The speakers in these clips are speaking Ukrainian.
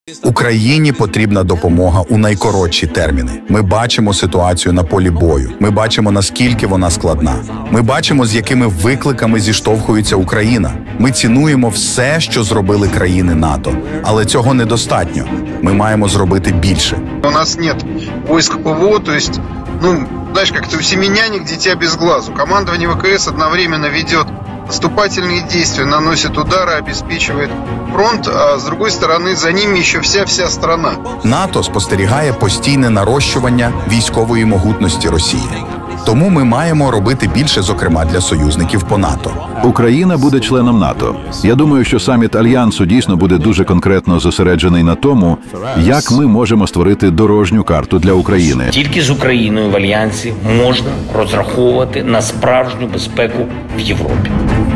Україні потрібна допомога у найкоротші терміни. Ми бачимо ситуацію на полі бою. Ми бачимо, наскільки вона складна. Ми бачимо, з якими викликами зіштовхується Україна. Ми цінуємо все, що зробили країни НАТО. Але цього недостатньо. Ми маємо зробити більше. У нас нет войск ПВО, то есть, знаешь, как-то у семеняник дитя без глазу. Командование ВКС одновременно ведет наступательные действия, наносит удары, обеспечивает фронт, а с другой стороны за ними еще вся страна. НАТО спостерігає постійне нарощування військової могутності Росії. Тому ми маємо робити більше, зокрема, для союзників по НАТО. Україна буде членом НАТО. Я думаю, що саміт Альянсу дійсно буде дуже конкретно зосереджений на тому, як ми можемо створити дорожню карту для України. Тільки з Україною в Альянсі можна розраховувати на справжню безпеку в Європі.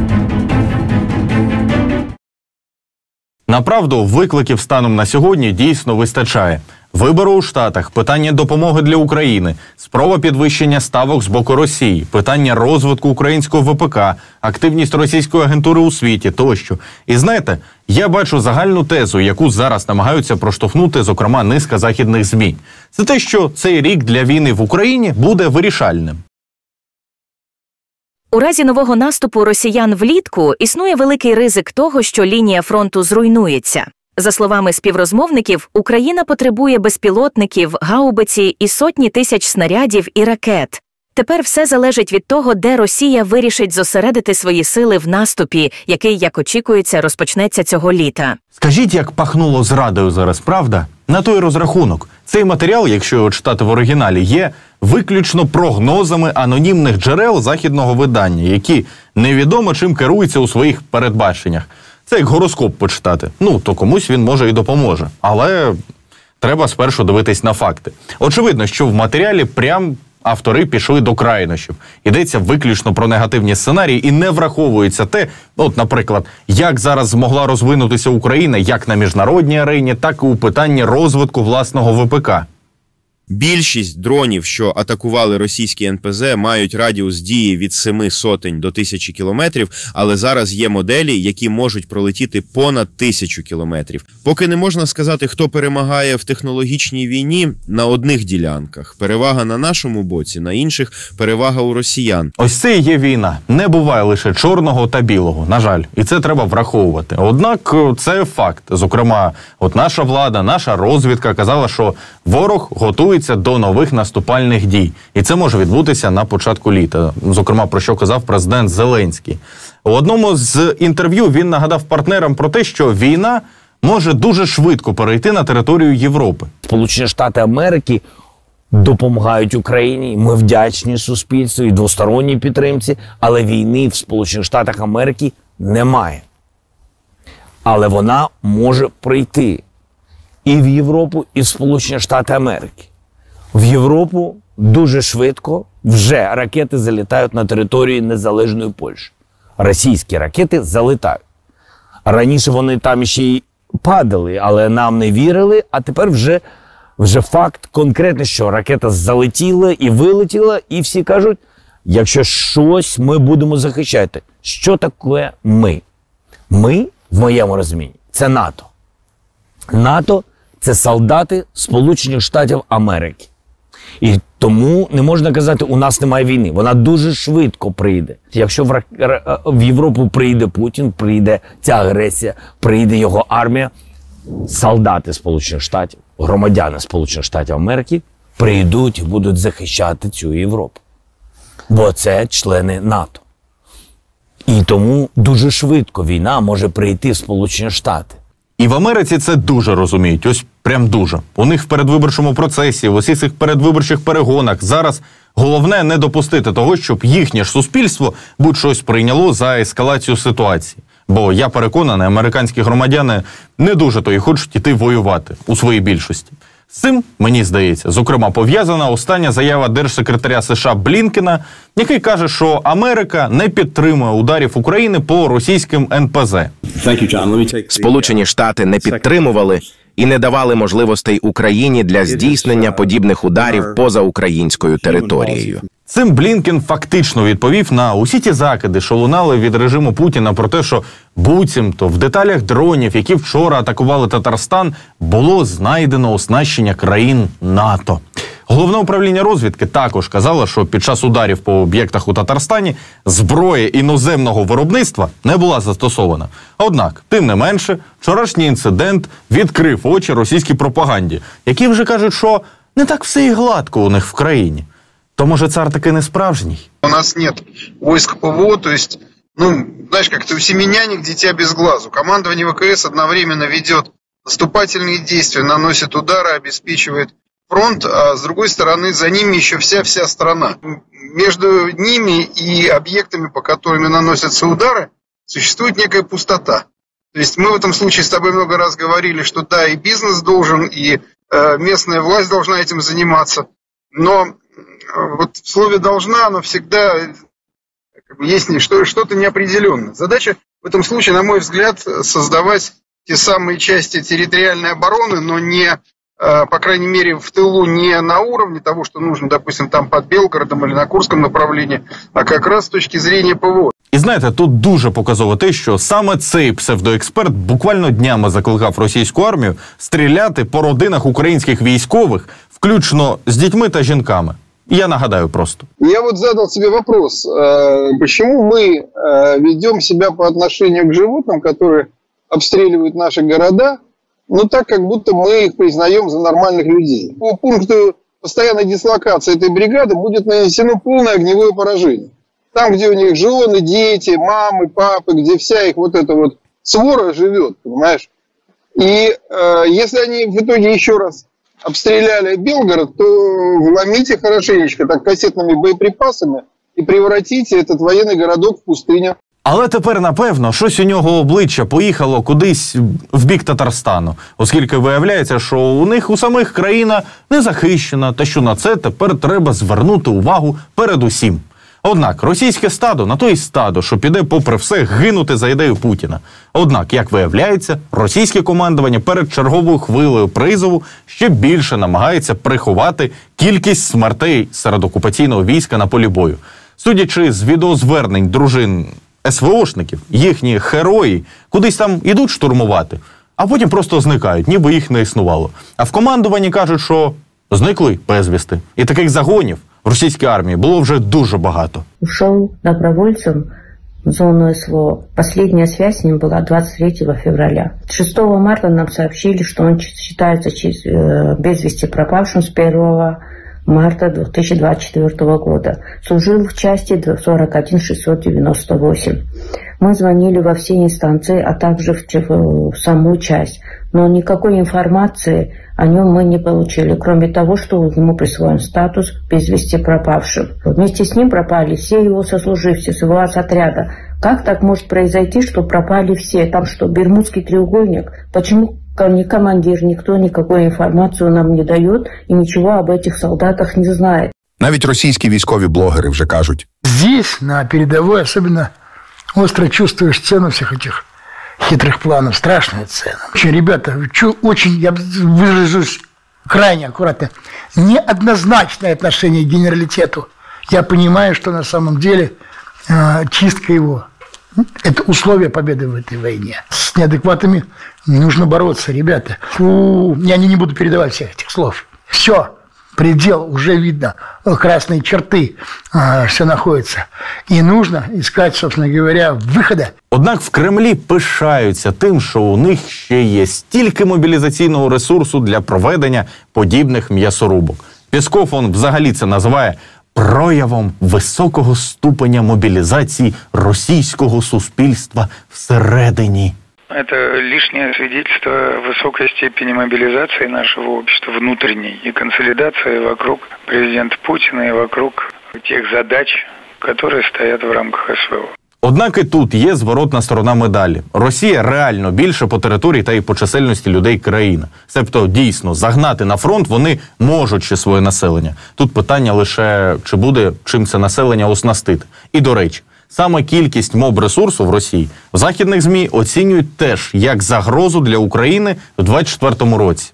Направду, викликів станом на сьогодні дійсно вистачає. Вибори у Штатах, питання допомоги для України, спроба підвищення ставок з боку Росії, питання розвитку українського ВПК, активність російської агентури у світі тощо. І знаєте, я бачу загальну тезу, яку зараз намагаються проштовхнути, зокрема, низка західних ЗМІ. Це те, що цей рік для війни в Україні буде вирішальним. У разі нового наступу росіян влітку існує великий ризик того, що лінія фронту зруйнується. За словами співрозмовників, Україна потребує безпілотників, гаубиці і сотні тисяч снарядів і ракет. Тепер все залежить від того, де Росія вирішить зосередити свої сили в наступі, який, як очікується, розпочнеться цього літа. Скажіть, як пахнуло зрадою зараз, правда? На той розрахунок. Цей матеріал, якщо його читати в оригіналі, є виключно прогнозами анонімних джерел західного видання, які невідомо чим керуються у своїх передбаченнях. Це як гороскоп почитати. То комусь він може і допоможе. Але треба спершу дивитись на факти. Очевидно, що в матеріалі автори пішли до крайнощів. Йдеться виключно про негативні сценарії і не враховується те, наприклад, як зараз змогла розвинутися Україна як на міжнародній арені, так і у питанні розвитку власного ВПК. Більшість дронів, що атакували російські НПЗ, мають радіус дії від 700 до 1000 кілометрів, але зараз є моделі, які можуть пролетіти понад 1000 кілометрів. Поки не можна сказати, хто перемагає в технологічній війні, на одних ділянках перевага на нашому боці, на інших перевага у росіян. Ось це і є війна. Не буває лише чорного та білого, на жаль. І це треба враховувати. Однак це факт. Зокрема, наша влада, наша розвідка казала, що ворог готує до нових наступальних дій. І це може відбутися на початку літа. Зокрема, про що казав президент Зеленський. У одному з інтерв'ю він нагадав партнерам про те, що війна може дуже швидко перейти на територію Європи. Сполучені Штати Америки допомагають Україні, ми вдячні суспільству і двосторонній підтримці, але війни в Сполучених Штатах Америки немає. Але вона може прийти і в Європу, і в Сполучені Штати Америки. В Європу дуже швидко вже ракети залітають на територію незалежної Польщі. Російські ракети залітають. Раніше вони там ще й падали, але нам не вірили, а тепер вже факт конкретний, що ракета залетіла і вилетіла, і всі кажуть, якщо щось ми будемо захищати. Що таке ми? Ми, в моєму розумінні, це НАТО. НАТО – це солдати Сполучених Штатів Америки. І тому не можна казати, у нас немає війни. Вона дуже швидко прийде. Якщо в Європу прийде Путін, прийде ця агресія, прийде його армія, солдати Сполучених Штатів, громадяни Сполучених Штатів Америки прийдуть і будуть захищати цю Європу. Бо це члени НАТО. І тому дуже швидко війна може прийти в Сполучені Штати. І в Америці це дуже розуміють, ось прям дуже. У них в передвиборчому процесі, в усіх цих передвиборчих перегонах зараз головне не допустити того, щоб їхнє ж суспільство будь-щось прийняло за ескалацію ситуації. Бо я переконаний, американські громадяни не дуже то і хочуть іти воювати у своїй більшості. З цим, мені здається, зокрема пов'язана остання заява держсекретаря США Блінкена, який каже, що Америка не підтримує ударів України по російським НПЗ. Сполучені Штати не підтримували. і не давали можливостей Україні для здійснення подібних ударів поза українською територією. Цим Блінкен фактично відповів на усі ті закиди, що лунали від режиму Путіна про те, що буцімто в деталях дронів, які вчора атакували Татарстан, було знайдено оснащення країн НАТО. Головне управління розвідки також казало, що під час ударів по об'єктах у Татарстані зброя іноземного виробництва не була застосована. Однак, тим не менше, вчорашній інцидент відкрив очі російській пропаганді, які вже кажуть, що не так все і гладко у них в країні. То, може, цар таки не справжній? У нас нет войск ПВО, то есть, знаешь, как-то у семеняник дитя без глазу. Командование ВКС одновременно ведет наступательные действия, наносит удары, обеспечивает фронт, а с другой стороны за ними еще вся страна. Между ними и объектами, по которым наносятся удары, существует некая пустота. То есть мы в этом случае с тобой много раз говорили, что да, и бизнес должен, и местная власть должна этим заниматься, но вот в слове «должна» оно всегда есть что-то неопределенное. Задача в этом случае, на мой взгляд, создавать те самые части территориальной обороны, но не, по крайней мере, в тылу не на уровне того, что нужно, допустим, там под Белгородом или на Курском направлении, а как раз с точки зрения ПВО. І знаєте, тут дуже показово те, що саме цей псевдоексперт буквально днями закликав російську армію стріляти по родинах українських військових, включно з дітьми та жінками. Я нагадаю просто. Я вот задал себе вопрос, почему мы ведем себя по отношению к животным, которые обстреливают наши города, так, как будто мы их признаем за нормальных людей. По пункту постоянной дислокации этой бригады будет нанесено полное огневое поражение. Там, где у них жены, дети, мамы, папы, где вся их вот эта вот свора живет, понимаешь? И если они в итоге еще раз обстреляли Белгород, то вломите хорошенечко так кассетными боеприпасами и превратите этот военный городок в пустыню. Але тепер, напевно, щось у нього обличчя поїхало кудись в бік Татарстану, оскільки виявляється, що у них у самих країна не захищена, та що на це тепер треба звернути увагу передусім. Однак, російське стадо на то й стадо, що піде попри все гинути за ідею Путіна. Однак, як виявляється, російське командування перед черговою хвилею призову ще більше намагається приховати кількість смертей серед окупаційного війська на полі бою. Судячи з відеозвернень дружин СВОшників, їхні герої кудись там ідуть штурмувати, а потім просто зникають, ніби їх не існувало. А в командуванні кажуть, що зникли безвісти. І таких загонів в російській армії було вже дуже багато. Ушел добровольцем в зону СВО. Последняя связь с ним была 23 февраля. 6 марта нам сообщили, что он считается без вести пропавшим с 1 марта 2024 года. Служил в части 41698. Мы звонили во все инстанции, а также в саму часть. Но никакой информации о нем мы не получили, кроме того, что ему присвоен статус без вести пропавшим. Вместе с ним пропали все его сослуживцы с его отряда. Как так может произойти, что пропали все? Там что, Бермудский треугольник? Почему ни командир, никто никакую информацию нам не дает и ничего об этих солдатах не знает? Навіть російські військові блогери вже кажуть. Здесь, на передовой, особенно остро чувствуешь цену всех этих хитрых планов, страшная цена. Очень, ребята, очень, я выражусь крайне аккуратно, неоднозначное отношение к генералитету. Я понимаю, что на самом деле чистка его – это условие победы в этой войне. С неадекватами нужно бороться, ребята. Я не буду передавать всех этих слов. Все. Предел, уже видно, красные черты, все находится. І нужно искать, собственно говоря, виходи. Однак в Кремлі пишаються тим, що у них ще є стільки мобілізаційного ресурсу для проведення подібних м'ясорубок. Пєсков, он взагалі це називає проявом високого ступеня мобілізації російського суспільства всередині. Это лишнее свидетельство высокой степени мобилизации нашего общества внутренней и консолидации вокруг президента Путина и вокруг тех задач, которые стоят в рамках СВО. Однак і тут є зворотна сторона медалі. Росія реально більше по території та й по чисельності людей країна. Себто дійсно загнати на фронт вони можуть ще своє населення. Тут питання лише, чи буде чим це населення оснастити. І до речі, Саме кількість моб-ресурсу в Росії в західних ЗМІ оцінюють теж як загрозу для України в 2024 році.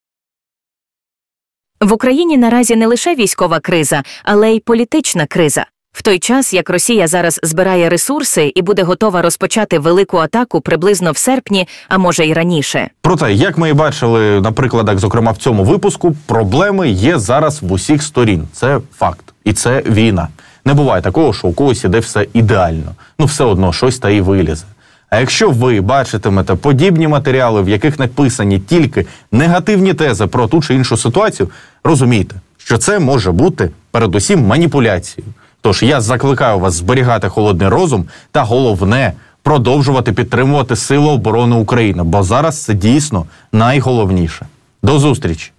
В Україні наразі не лише військова криза, але й політична криза. В той час, як Росія зараз збирає ресурси і буде готова розпочати велику атаку приблизно в серпні, а може й раніше. Проте, як ми і бачили на прикладах, зокрема в цьому випуску, проблеми є зараз в усіх сторін. Це факт. І це війна. Не буває такого, що у когось іде все ідеально. Все одно щось та й вилізе. А якщо ви бачитимете подібні матеріали, в яких написані тільки негативні тези про ту чи іншу ситуацію, розумійте, що це може бути передусім маніпуляцією. Тож я закликаю вас зберігати холодний розум та, головне, продовжувати підтримувати Сили оборони України, бо зараз це дійсно найголовніше. До зустрічі!